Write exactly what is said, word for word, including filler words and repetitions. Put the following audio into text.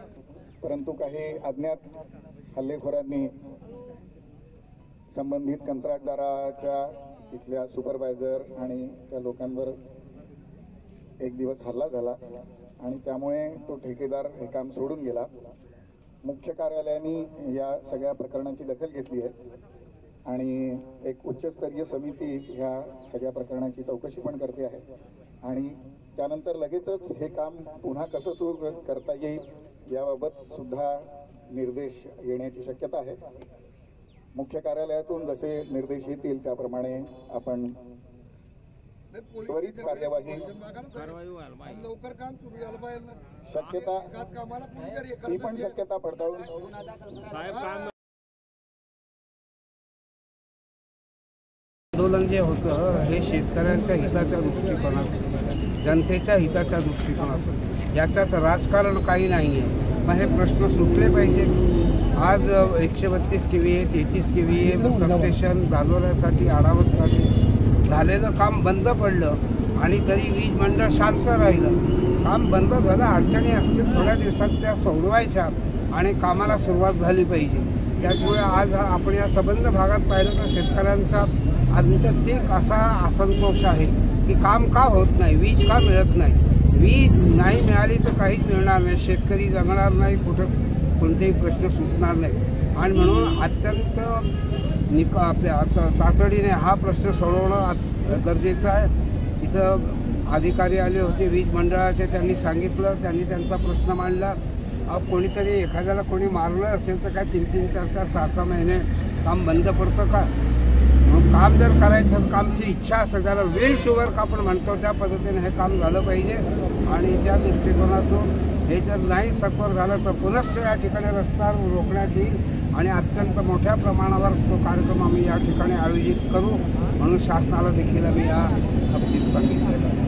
परंतु काही अज्ञात हल्लेखोरांनी संबंधित कंत्राटदाराच्या इथल्या सुपरवायझर आणि त्या लोकांवर एक दिवस हल्ला झाला आणि त्यामुळे तो ठेकेदार हे काम सोडून गेला। मुख्य कार्यालयाने या सगळ्या प्रकरणाची दखल घेतली आहे आणि एक उच्चस्तरीय समिती ह्या सगळ्या प्रकरणाची चौकशी पण करते आहे आणि त्यानंतर लगेचच हे काम पुन्हा कसं सुरू करता येईल याबाबत सुद्धा निर्देश येण्याची शक्यता आहे। मुख्य कार्यालयातून जसे निर्देश येतील त्याप्रमाणे आपण त्वरित कार्यवाही लवकर काम सुरू झालं पाहिजे। शक्यता ही पण शक्यता पडताळून साहेब काम आंदोलन जे होतं हे शेतकऱ्यांच्या हिताच्या दृष्टिकोनातून जनतेच्या हिताच्या दृष्टिकोनातून याच्यात राजकारण काही नाही आहे। मग हे प्रश्न सुटले पाहिजे। आज एकशे बत्तीस के व्ही ए तेहतीस के व्ही ए सबस्टेशन चालवण्यासाठी आढावासाठी झालेलं काम बंद पडलं आणि तरी वीज मंडळ शांत राहिलं। काम बंद झालं, अडचणी असतील थोड्या दिवसात त्या सोडवायच्या आणि कामाला सुरुवात झाली पाहिजे। त्यामुळे आज आपण या संबंध भागात पाहिलं तर शेतकऱ्यांचा आंतरिक असा असंतोष आहे की काम का होत नाही, वीज का मिळत नाही। वीज नाही मिळाली तर काहीच मिळणार नाही, शेतकरी जगणार नाही, कुठं कोणतेही प्रश्न सुटणार नाही आणि म्हणून अत्यंत निका आपल्या तातडीने हा प्रश्न सोडवणं गरजेचं आहे। इथं अधिकारी आले होते वीज मंडळाचे, त्यांनी सांगितलं, त्यांनी त्यांचा प्रश्न मांडला। कोणीतरी एखाद्याला कोणी मारलं असेल तर काय तीन तीन चार चार सहा सहा महिने काम बंद पडतं का? मग काम जर करायचं, कामची इच्छा असेल, त्याला वेल टू वर्क आपण म्हणतो त्या पद्धतीने हे काम झालं पाहिजे आणि त्या दृष्टिकोनातून हे जर नाही सत्वर झालं तर पुनश्च या ठिकाणी रस्ता रोखण्यात येईल आणि अत्यंत मोठ्या प्रमाणावर तो कार्यक्रम आम्ही या ठिकाणी आयोजित करू म्हणून शासनाला देखील आम्ही या बाबतीत सांगितलेलं आहे।